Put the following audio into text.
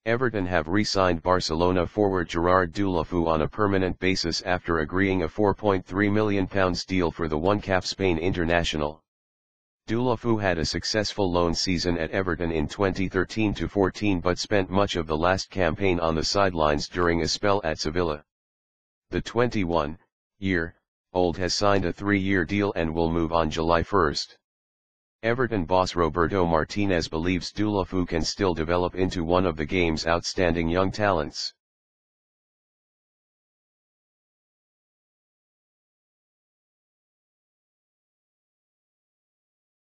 Everton have re-signed Barcelona forward Gerard Deulofeu on a permanent basis after agreeing a £4.3 million deal for the one-cap Spain international. Deulofeu had a successful loan season at Everton in 2013-14 but spent much of the last campaign on the sidelines during a spell at Sevilla. The 21-year-old has signed a 3-year deal and will move on July 1. Everton boss Roberto Martinez believes Deulofeu can still develop into one of the game's outstanding young talents.